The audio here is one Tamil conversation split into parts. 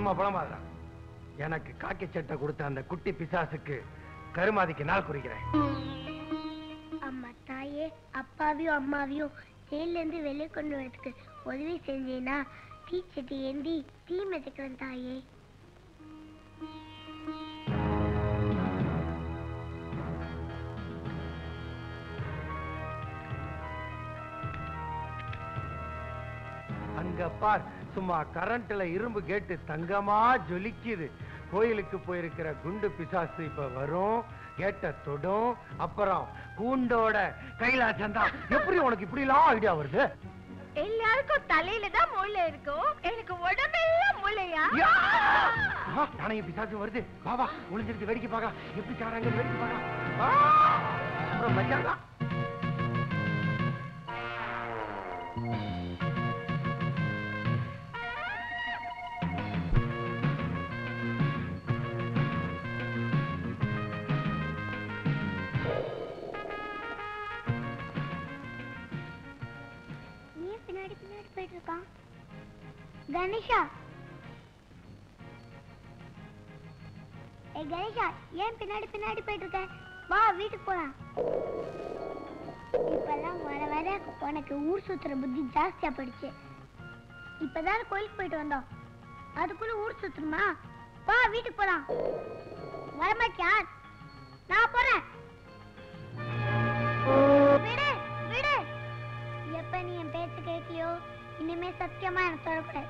சும்மா புலமாதா. எனக்கு காக்கி சட்டை கொடுத்த அந்த குட்டி பிசாசுக்கு கருமாதிக்கு நாள் குறிக்கிறேன். அம்மா தாயே, அப்பாவையும் அம்மாவையும் ஜெயில இருந்து வெளியே கொண்டு வரதுக்கு உதவி செஞ்சேன்னா தீச்சட்டி ஏந்தி தீ மிதக்கிறேன் தாயே. அங்க பார், சும்மா கரண்ட்ல இரும்பு கேட்டு தங்கமா ஜொலிக்குது. கோயிலுக்கு போயிருக்கிற குண்டு பிசாசு இப்ப வரும், கேட்ட தொடும், அப்புறம் கூண்டோட கைலாசம் தான். எப்படி உனக்கு இப்படி எல்லாம் ஐடியா வருது? எல்லாருக்கும் தலையில தான் மூளை இருக்கும், எனக்கு உடம்பெல்லாம் மூளையா? நானே பிசாசு வருது, பாபா ஒளிஞ்சிருக்கு, வேடிக்கை பார்க்கலாம். எப்படி சாராங்க வேடிக்கை பார்க்கலாம். அப்புறம் மச்சான் தான். கணேஷா, கணேஷா, ஏன் பின்னாடி பின்னாடி போயிட்டு இருக்க? வா வீட்டுக்கு போலாம். இப்பெல்லாம் வர வர உனக்கு ஊர் சுத்துற புத்தி ஜாஸ்தியா போயிடுச்சு. இப்பதான் கோயிலுக்கு போயிட்டு வந்தோம், அதுக்குள்ள ஊர் சுத்தணுமா? வா வீட்டுக்கு போலாம். வரமாட்டியா? நான் போறேன். விடு விடு. எப்ப நீ என் பேச்சு கேட்கலையோ இனிமே சத்தியமா எனக்கு தொடக்கூடாது.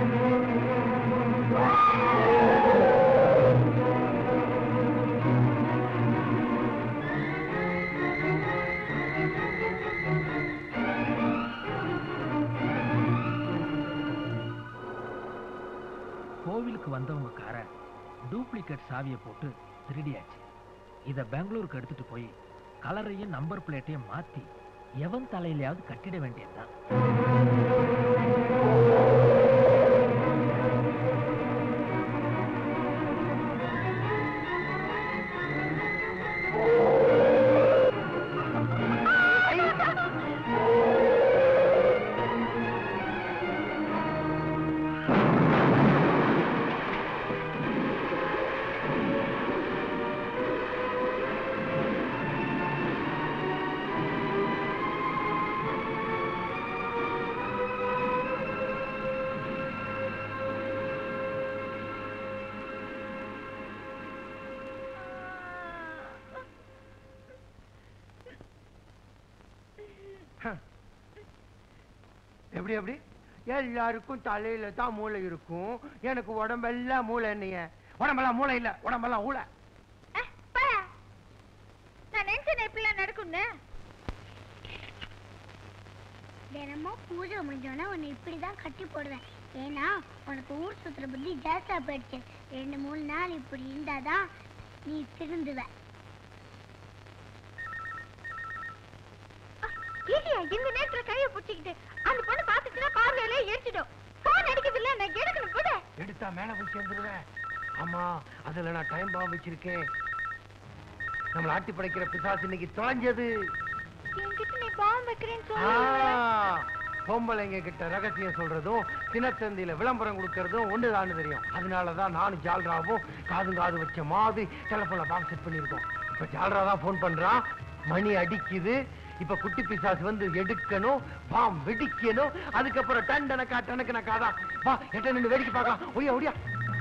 கோவிலுக்கு வந்தவங்க காரை டூப்ளிகேட் சாவியை போட்டு திருடியாச்சு. இத பெங்களூருக்கு எடுத்துட்டு போய் கலரையும் நம்பர் பிளேட்டையும் மாத்தி எவன் தலையிலையாவது கட்டிட வேண்டியதுதான். எப்படி எப்படி? எல்லாருக்கும் தலையில தான் மூளை இருக்கும், எனக்கு உடம்பெல்லாம் மூளை. என்னைய உடம்பெல்லாம் மூளை இல்ல, உடம்பெல்லாம் ஊளை. நான் நினைச்சேன் இப்பெல்லாம் நடக்கும்னு. தினமும் பூஜை முடிஞ்சோன்னா உன்னை இப்படிதான் கட்டி போடுவேன். ஏன்னா உனக்கு ஊர் சுத்துற புத்தி ஜாஸ்தியா போயிடுச்சு. 2-3 நாள் இப்படி இருந்தாதான் நீ திருந்துவ. இந்த நேரத்துல கையை பிடிச்சிக்கிட்டு அந்த பொண்ணு பாத்துச்சுன்னா பார்வையிலே எரிச்சிடும். போன் அடிக்குது இல்ல, நான் எடுக்கணும் கூட. எடுத்தா மேல போய் சேர்ந்துருவேன். ஆமா, அதுல நான் டைம் பாம்பு வச்சிருக்கேன். நம்மள ஆட்டி படைக்கிற பிசாசு இன்னைக்கு தொலைஞ்சது. என்கிட்ட நீ பாம்பு வைக்கிறேன்னு சொல்ல. பொம்பளைங்க கிட்ட ரகசியம் சொல்றதும் தினத்தந்தியில விளம்பரம் கொடுக்கறதும் ஒண்ணுதான்னு தெரியும். அதனாலதான் நானும் ஜால்ராவும் காது வச்ச மாதிரி டெலிபோன்ல பாம்பு செட் பண்ணிருக்கோம். இப்ப ஜால்ரா தான் போன் பண்றான், மணி அடிக்குது. இப்ப குட்டி பிசாசு வந்து எடுக்கணும், பாம் வெடிக்கணும். அதுக்கப்புறம் டண்டனக்கா டனக்கனக்காதான். வா எட்ட நின்று வேடிக்கை பார்க்கலாம். ஒடியா ஒடியா.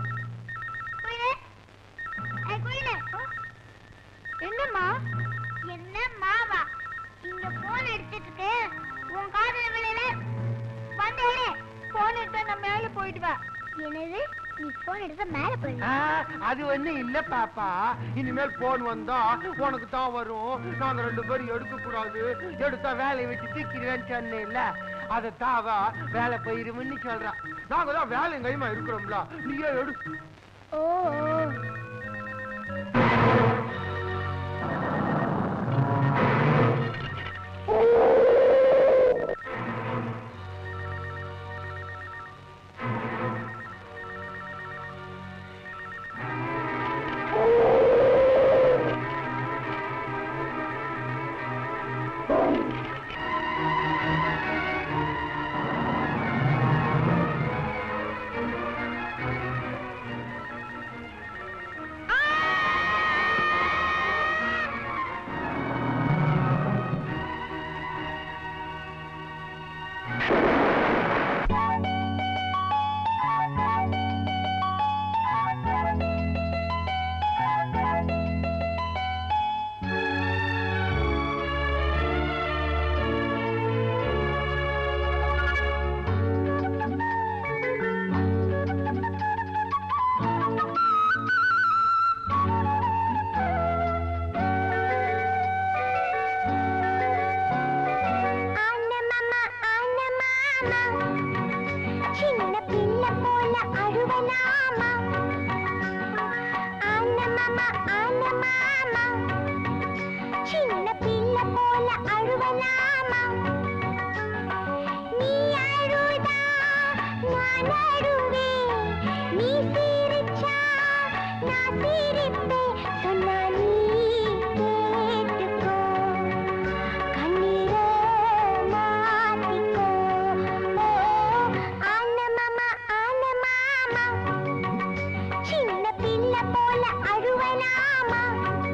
என்னம்மா? என்ன மாவா? இங்க போன் எடுத்துட்டு உன் காதுல விளையில வந்து போன் எடுத்தா நான் மேல போயிடுவா. என்னது? நீ போன் எடுத்தா மேல போயிடுவா? அது ஒண்ணு இல்ல பாப்பா. இனிமேல் போன் வந்தா உனக்கு தான் வரும். நாங்க 2 பேரும் எடுக்க கூடாது, எடுத்தா வேலையை வச்சு தூக்கிடுவேன்னு சொன்னேன் இல்ல, அதை தாவா வேலை போயிருமுன்னு சொல்றா. நாங்க தான் வேலை கைமா இருக்கிறோம்ல, நீயே எடு. ஓ அழுவலாமா ஆனமாமா ஆனமாமா சின்ன பிள்ளை போல அழுவலாமா நீ அழுதா நான் அழுவேன் நீ சிரிச்சா நான் சிரிப்பேன் சொன்னா நீ கேட்டுக்கோ கண்ணீரை மாத்திக்கோ ஆனமாமா ஆனமாமா சின்ன பிள்ளை போல அழுவலாமா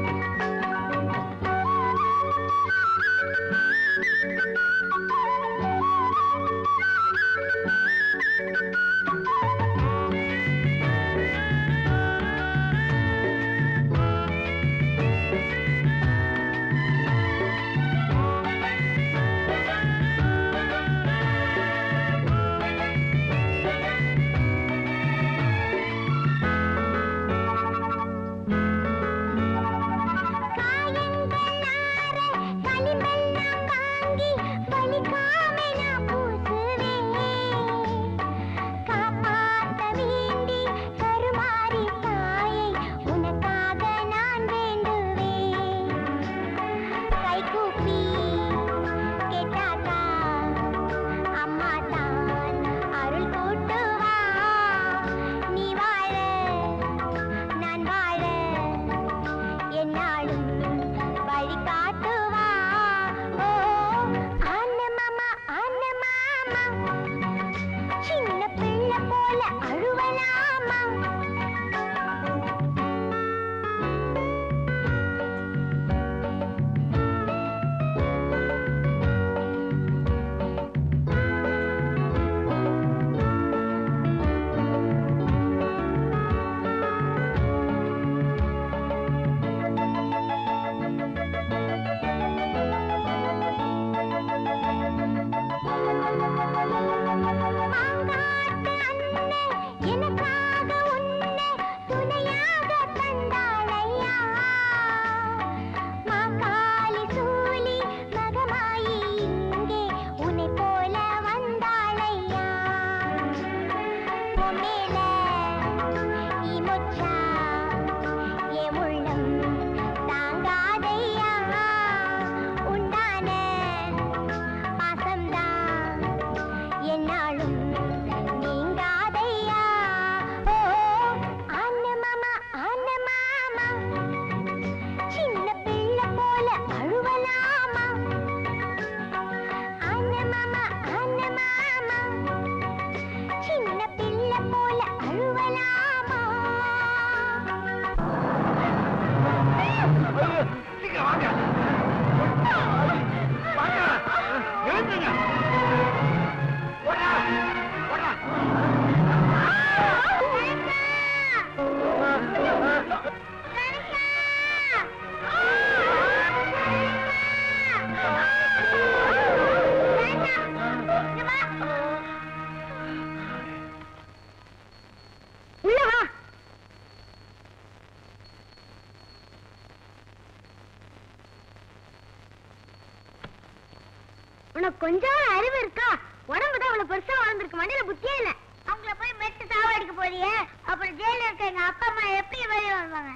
உனக்கு கொஞ்சம் அறிவு இருக்கா? உடம்புதான் அவ்வளவு பெருசா வளர்ந்துருக்கு, மண்ணில புத்தியே இல்ல. அவங்கள போய் மெட்டு சாவடிக்க போறியே, அப்புறம் ஜெயில இருக்க எங்க அப்பா அம்மா எப்படி வெளியே வருவாங்க?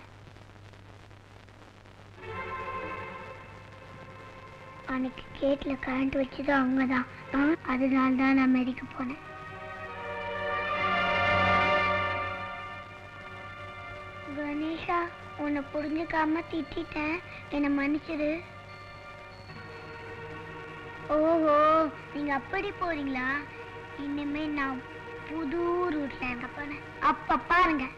அன்னைக்கு கேட்ல கரண்ட் வச்சது அவங்கதான், அதனால தான் நான் மெடிக்க போனேன். கணேஷா, உன்னை புரிஞ்சுக்காம திட்டேன், என்னை மன்னிச்சிடு. ஓஹோ, நீங்க அப்படி போறீங்களா? இனிமே நான் புது ரூட்ல இருக்க போனேன். அப்ப பாருங்க.